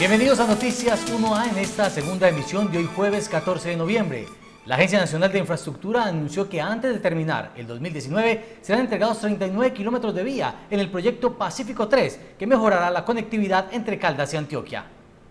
Bienvenidos a Noticias 1A en esta segunda emisión de hoy jueves 14 de noviembre. La Agencia Nacional de Infraestructura anunció que antes de terminar el 2019 serán entregados 39 kilómetros de vía en el proyecto Pacífico 3, que mejorará la conectividad entre Caldas y Antioquia.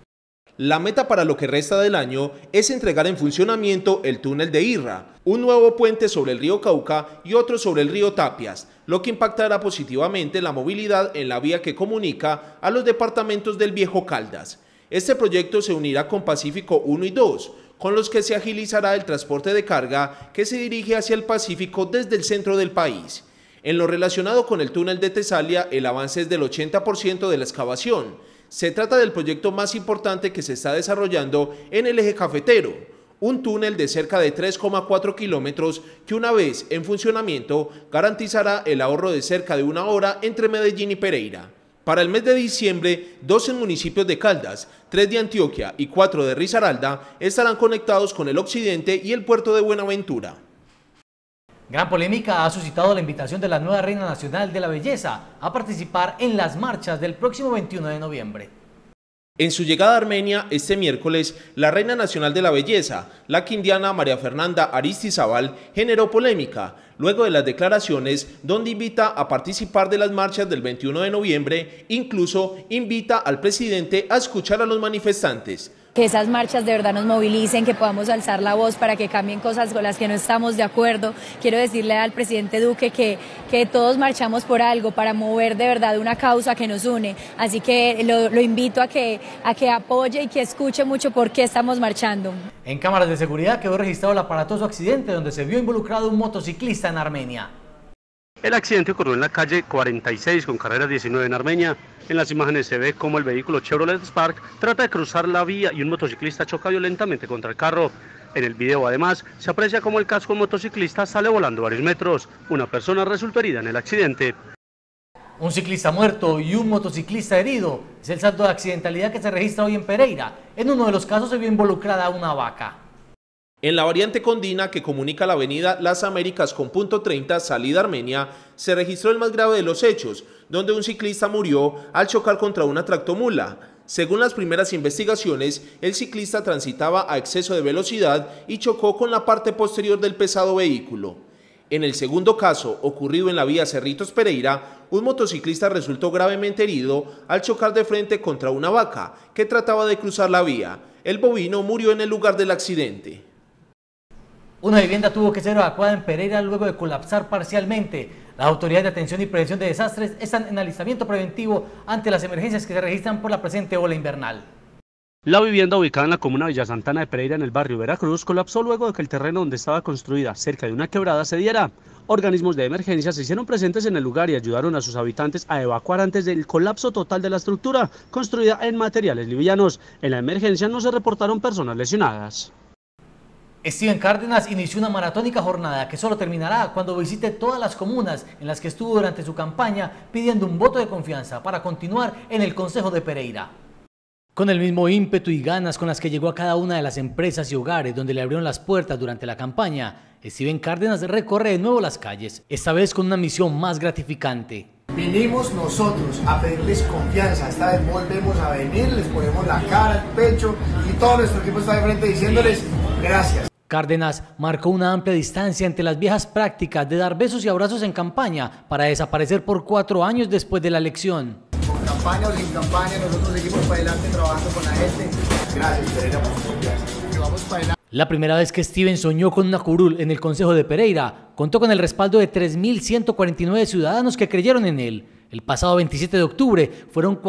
La meta para lo que resta del año es entregar en funcionamiento el túnel de Irra, un nuevo puente sobre el río Cauca y otro sobre el río Tapias, lo que impactará positivamente la movilidad en la vía que comunica a los departamentos del Viejo Caldas. Este proyecto se unirá con Pacífico 1 y 2, con los que se agilizará el transporte de carga que se dirige hacia el Pacífico desde el centro del país. En lo relacionado con el túnel de Tesalia, el avance es del 80% de la excavación. Se trata del proyecto más importante que se está desarrollando en el eje cafetero, un túnel de cerca de 3,4 kilómetros que una vez en funcionamiento garantizará el ahorro de cerca de 1 hora entre Medellín y Pereira. Para el mes de diciembre, 12 municipios de Caldas, 3 de Antioquia y 4 de Risaralda estarán conectados con el occidente y el puerto de Buenaventura. Gran polémica ha suscitado la invitación de la nueva Reina Nacional de la Belleza a participar en las marchas del próximo 21 de noviembre. En su llegada a Armenia este miércoles, la Reina Nacional de la Belleza, la quindiana María Fernanda Aristizábal, generó polémica, luego de las declaraciones donde invita a participar de las marchas del 21 de noviembre, incluso invita al presidente a escuchar a los manifestantes. Que esas marchas de verdad nos movilicen, que podamos alzar la voz para que cambien cosas con las que no estamos de acuerdo. Quiero decirle al presidente Duque que todos marchamos por algo, para mover de verdad una causa que nos une. Así que lo invito a que apoye y que escuche mucho por qué estamos marchando. En cámaras de seguridad quedó registrado el aparatoso accidente donde se vio involucrado un motociclista en Armenia. El accidente ocurrió en la calle 46 con carrera 19 en Armenia. En las imágenes se ve cómo el vehículo Chevrolet Spark trata de cruzar la vía y un motociclista choca violentamente contra el carro. En el video además se aprecia cómo el casco del motociclista sale volando varios metros. Una persona resultó herida en el accidente. Un ciclista muerto y un motociclista herido es el saldo de accidentalidad que se registra hoy en Pereira. En uno de los casos se vio involucrada una vaca. En la variante Condina, que comunica la avenida Las Américas con punto 30, salida Armenia, se registró el más grave de los hechos, donde un ciclista murió al chocar contra una tractomula. Según las primeras investigaciones, el ciclista transitaba a exceso de velocidad y chocó con la parte posterior del pesado vehículo. En el segundo caso, ocurrido en la vía Cerritos Pereira, un motociclista resultó gravemente herido al chocar de frente contra una vaca que trataba de cruzar la vía. El bovino murió en el lugar del accidente. Una vivienda tuvo que ser evacuada en Pereira luego de colapsar parcialmente. Las autoridades de atención y prevención de desastres están en alistamiento preventivo ante las emergencias que se registran por la presente ola invernal. La vivienda ubicada en la comuna Villa Santana de Pereira, en el barrio Veracruz, colapsó luego de que el terreno donde estaba construida, cerca de una quebrada, cediera. Organismos de emergencia se hicieron presentes en el lugar y ayudaron a sus habitantes a evacuar antes del colapso total de la estructura, construida en materiales livianos. En la emergencia no se reportaron personas lesionadas. Steven Cárdenas inició una maratónica jornada que solo terminará cuando visite todas las comunas en las que estuvo durante su campaña pidiendo un voto de confianza para continuar en el Consejo de Pereira. Con el mismo ímpetu y ganas con las que llegó a cada una de las empresas y hogares donde le abrieron las puertas durante la campaña, Steven Cárdenas recorre de nuevo las calles, esta vez con una misión más gratificante. Vinimos nosotros a pedirles confianza, esta vez volvemos a venir, les ponemos la cara, el pecho y todo nuestro equipo está de frente diciéndoles gracias. Cárdenas marcó una amplia distancia entre las viejas prácticas de dar besos y abrazos en campaña para desaparecer por 4 años después de la elección. Con campaña o sin campaña, nosotros seguimos para adelante trabajando con la gente. Gracias, Pereira, por su confianza. Vamos para adelante. La primera vez que Steven soñó con una curul en el Consejo de Pereira, contó con el respaldo de 3.149 ciudadanos que creyeron en él. El pasado 27 de octubre fueron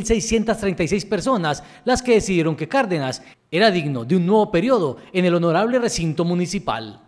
4.636 personas las que decidieron que Cárdenas era digno de un nuevo periodo en el honorable recinto municipal.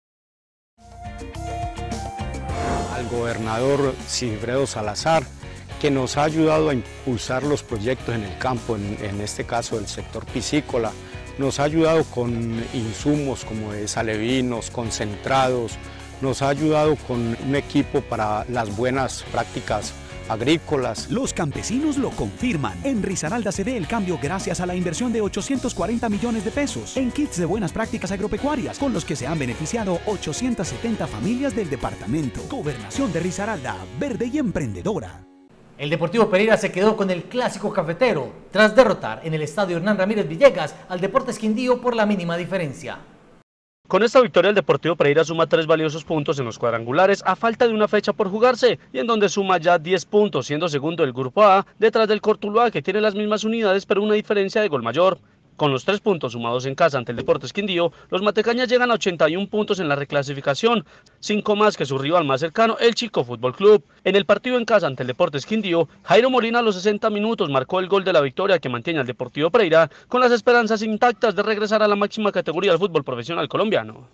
Al gobernador Sigfredo Salazar, que nos ha ayudado a impulsar los proyectos en el campo, en este caso el sector piscícola. Nos ha ayudado con insumos como alevinos, concentrados, nos ha ayudado con un equipo para las buenas prácticas agrícolas. Los campesinos lo confirman. En Risaralda se ve el cambio gracias a la inversión de 840 millones de pesos en kits de buenas prácticas agropecuarias, con los que se han beneficiado 870 familias del departamento. Gobernación de Risaralda, verde y emprendedora. El Deportivo Pereira se quedó con el clásico cafetero tras derrotar en el estadio Hernán Ramírez Villegas al Deportes Quindío por la mínima diferencia. Con esta victoria el Deportivo Pereira suma 3 valiosos puntos en los cuadrangulares a falta de una fecha por jugarse y en donde suma ya 10 puntos, siendo segundo del Grupo A detrás del Cortuluá, que tiene las mismas unidades pero una diferencia de gol mayor. Con los 3 puntos sumados en casa ante el Deportes Quindío, los matecañas llegan a 81 puntos en la reclasificación, 5 más que su rival más cercano, el Chico Fútbol Club. En el partido en casa ante el Deportes Quindío, Jairo Molina a los 60 minutos marcó el gol de la victoria que mantiene al Deportivo Pereira con las esperanzas intactas de regresar a la máxima categoría del fútbol profesional colombiano.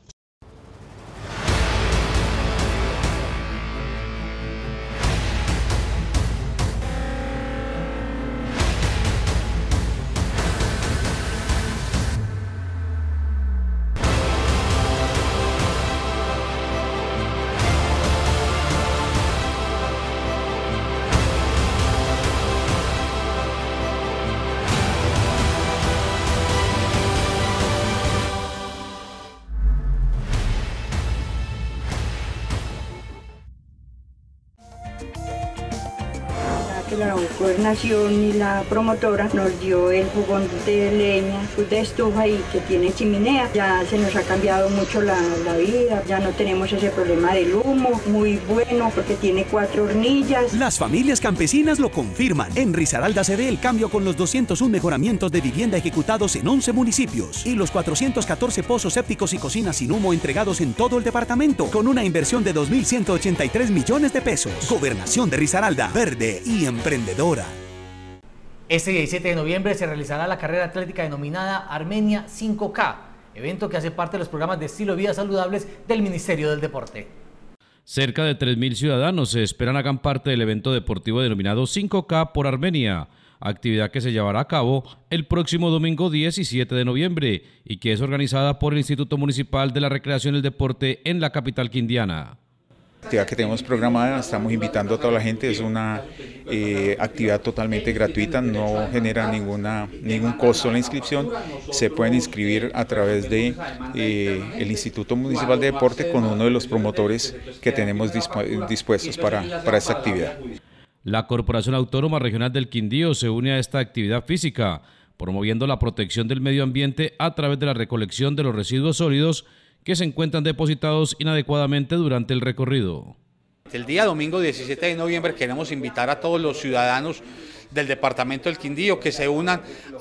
La gobernación y la promotora nos dio el fogón de leña, de estufa y que tiene chimenea. Ya se nos ha cambiado mucho la vida, ya no tenemos ese problema del humo, muy bueno porque tiene 4 hornillas. Las familias campesinas lo confirman. En Risaralda se ve el cambio con los 201 mejoramientos de vivienda ejecutados en 11 municipios y los 414 pozos sépticos y cocinas sin humo entregados en todo el departamento, con una inversión de 2.183 millones de pesos. Gobernación de Risaralda, verde y emprendedora. Este 17 de noviembre se realizará la carrera atlética denominada Armenia 5K, evento que hace parte de los programas de estilo de vida saludables del Ministerio del Deporte. Cerca de 3.000 ciudadanos se esperan hagan parte del evento deportivo denominado 5K por Armenia, actividad que se llevará a cabo el próximo domingo 17 de noviembre y que es organizada por el Instituto Municipal de la Recreación y el Deporte en la capital quindiana. Actividad que tenemos programada, estamos invitando a toda la gente, es una actividad totalmente gratuita, no genera ningún costo la inscripción, se pueden inscribir a través de el Instituto Municipal de Deporte con uno de los promotores que tenemos dispuestos para esta actividad. La Corporación Autónoma Regional del Quindío se une a esta actividad física, promoviendo la protección del medio ambiente a través de la recolección de los residuos sólidos que se encuentran depositados inadecuadamente durante el recorrido. El día domingo 17 de noviembre queremos invitar a todos los ciudadanos del departamento del Quindío que se unan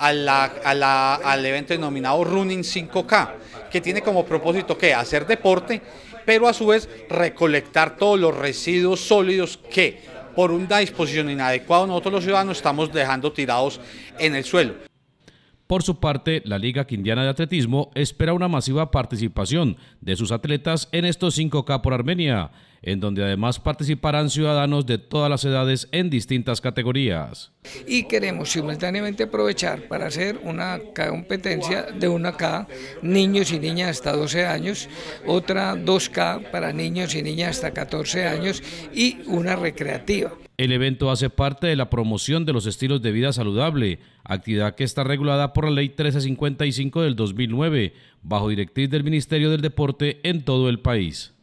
al evento denominado Running 5K, que tiene como propósito ¿qué? Hacer deporte, pero a su vez recolectar todos los residuos sólidos que por una disposición inadecuada nosotros los ciudadanos estamos dejando tirados en el suelo. Por su parte, la Liga Quindiana de Atletismo espera una masiva participación de sus atletas en estos 5K por Armenia, en donde además participarán ciudadanos de todas las edades en distintas categorías. Y queremos simultáneamente aprovechar para hacer una competencia de 1K, niños y niñas hasta 12 años, otra 2K para niños y niñas hasta 14 años y una recreativa. El evento hace parte de la promoción de los estilos de vida saludable, actividad que está regulada por la Ley 1355 del 2009, bajo directriz del Ministerio del Deporte en todo el país.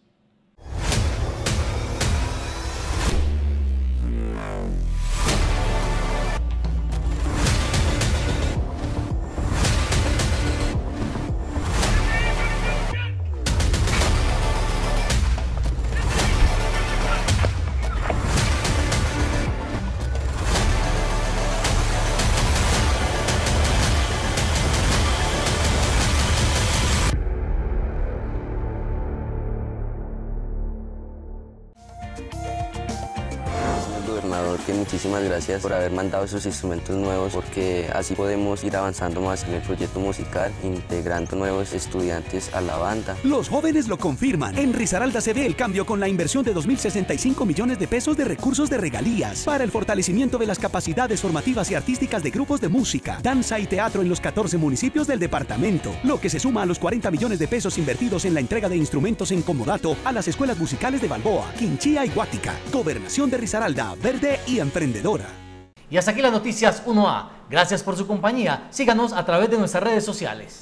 que muchísimas gracias por haber mandado esos instrumentos nuevos, porque así podemos ir avanzando más en el proyecto musical, integrando nuevos estudiantes a la banda. Los jóvenes lo confirman. En Risaralda se ve el cambio con la inversión de 2.065 millones de pesos de recursos de regalías para el fortalecimiento de las capacidades formativas y artísticas de grupos de música, danza y teatro en los 14 municipios del departamento, lo que se suma a los 40 millones de pesos invertidos en la entrega de instrumentos en comodato a las escuelas musicales de Balboa, Quinchía y Guática. Gobernación de Risaralda, verde y emprendedora. Y hasta aquí las noticias 1A. Gracias por su compañía. Síganos a través de nuestras redes sociales.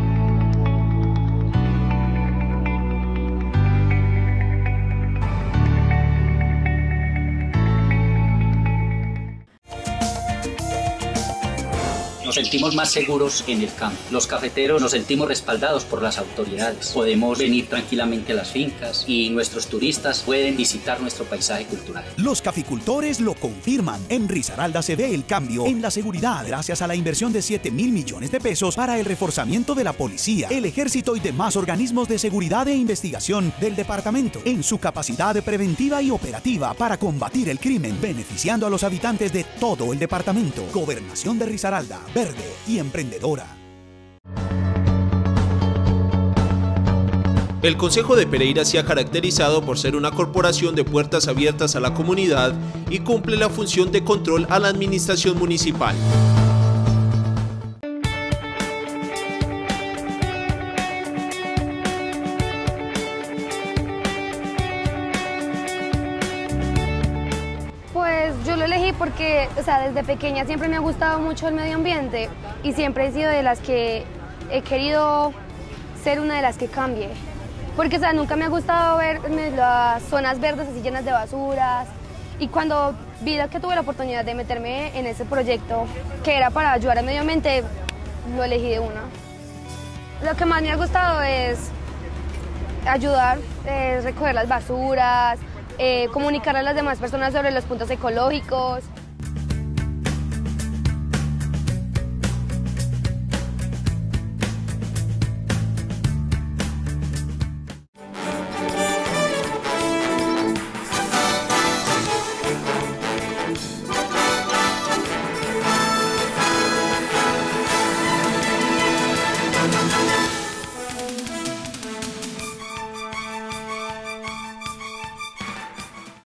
Nos sentimos más seguros en el campo. Los cafeteros nos sentimos respaldados por las autoridades. Podemos venir tranquilamente a las fincas y nuestros turistas pueden visitar nuestro paisaje cultural. Los caficultores lo confirman. En Risaralda se ve el cambio en la seguridad gracias a la inversión de 7.000 millones de pesos para el reforzamiento de la policía, el ejército y demás organismos de seguridad e investigación del departamento en su capacidad preventiva y operativa para combatir el crimen, beneficiando a los habitantes de todo el departamento. Gobernación de Risaralda, verde y emprendedora. El Concejo de Pereira se ha caracterizado por ser una corporación de puertas abiertas a la comunidad y cumple la función de control a la administración municipal. Yo lo elegí porque, desde pequeña siempre me ha gustado mucho el medio ambiente y siempre he sido de las que he querido ser una de las que cambie. Porque, nunca me ha gustado ver las zonas verdes así llenas de basuras. Y cuando vi que tuve la oportunidad de meterme en ese proyecto, que era para ayudar al medio ambiente, lo elegí de una. Lo que más me ha gustado es ayudar, recoger las basuras, comunicar a las demás personas sobre los puntos ecológicos.